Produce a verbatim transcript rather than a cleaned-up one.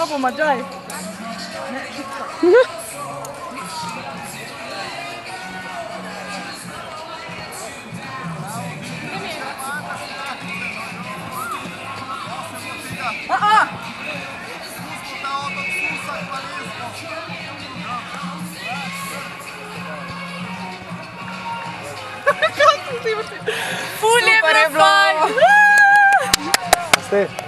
dopo, ma già è. Ah ah! Fully profile!